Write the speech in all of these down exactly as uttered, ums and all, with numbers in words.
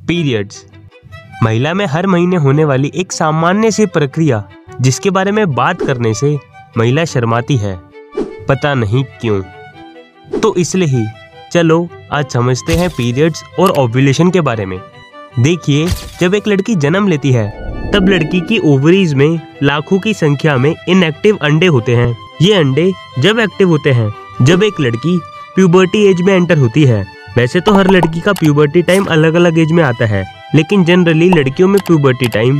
Periods महिला में हर महीने होने वाली एक सामान्य सी प्रक्रिया जिसके बारे में बात करने से महिला शर्माती है, पता नहीं क्यों। तो इसलिए ही चलो आज समझते हैं पीरियड्स और ओव्यूलेशन के बारे में। देखिए, जब एक लड़की जन्म लेती है तब लड़की की ओवरीज में लाखों की संख्या में इनएक्टिव अंडे होते हैं। ये अंडे जब एक्टिव होते हैं जब एक लड़की प्यूबर्टी एज में एंटर होती है। वैसे तो हर लड़की का प्यूबर्टी टाइम अलग अलग एज में आता है, लेकिन जनरली लड़कियों में प्यूबर्टी टाइम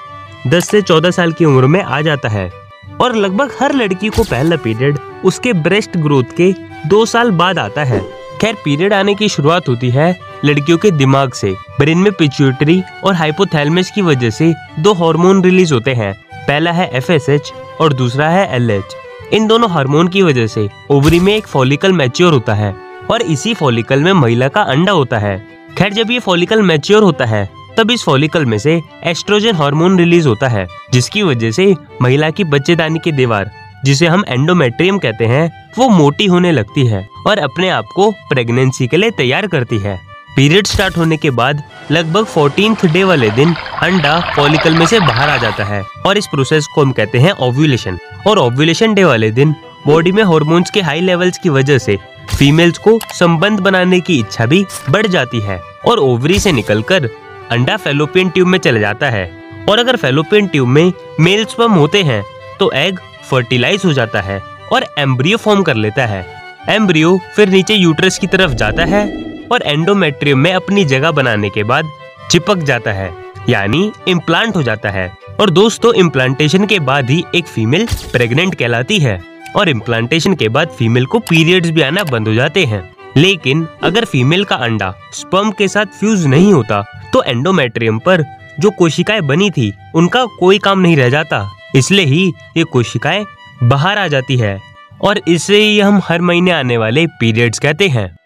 दस से चौदह साल की उम्र में आ जाता है और लगभग हर लड़की को पहला पीरियड उसके ब्रेस्ट ग्रोथ के दो साल बाद आता है। खैर, पीरियड आने की शुरुआत होती है लड़कियों के दिमाग से। ब्रेन में पिट्यूटरी और हाइपोथैलेमस की वजह से दो हार्मोन रिलीज होते हैं। पहला है एफ एस एच और दूसरा है एल एच। इन दोनों हार्मोन की वजह से ओवरी में एक फॉलिकल मैच्योर होता है और इसी फॉलिकल में महिला का अंडा होता है। खैर, जब ये फॉलिकल मैच्योर होता है तब इस फॉलिकल में से एस्ट्रोजन हार्मोन रिलीज होता है, जिसकी वजह से महिला की बच्चेदानी की दीवार, जिसे हम एंडोमेट्रियम कहते हैं, वो मोटी होने लगती है और अपने आप को प्रेगनेंसी के लिए तैयार करती है। पीरियड स्टार्ट होने के बाद लगभग फोर्टीन्थ डे वाले दिन अंडा फॉलिकल में से बाहर आ जाता है और इस प्रोसेस को हम कहते हैं ओव्यूलेशन। और ओव्यूलेशन डे वाले दिन बॉडी में हार्मोन्स के हाई लेवल्स की वजह से फीमेल्स को संबंध बनाने की इच्छा भी बढ़ जाती है और ओवरी से निकलकर अंडा फैलोपियन ट्यूब में चला जाता है। और अगर फैलोपियन ट्यूब में मेल स्पर्म होते हैं तो एग फर्टिलाइज हो जाता है और एम्ब्रियो फॉर्म कर लेता है। एम्ब्रियो फिर नीचे यूट्रस की तरफ जाता है और एंडोमेट्रियम में अपनी जगह बनाने के बाद चिपक जाता है, यानी इम्प्लांट हो जाता है। और दोस्तों, इम्प्लांटेशन के बाद ही एक फीमेल प्रेग्नेंट कहलाती है और इम्प्लांटेशन के बाद फीमेल को पीरियड्स भी आना बंद हो जाते हैं। लेकिन अगर फीमेल का अंडा स्पर्म के साथ फ्यूज नहीं होता तो एंडोमेट्रियम पर जो कोशिकाएं बनी थी उनका कोई काम नहीं रह जाता, इसलिए ही ये कोशिकाएं बाहर आ जाती है और इसे ही हम हर महीने आने वाले पीरियड्स कहते हैं।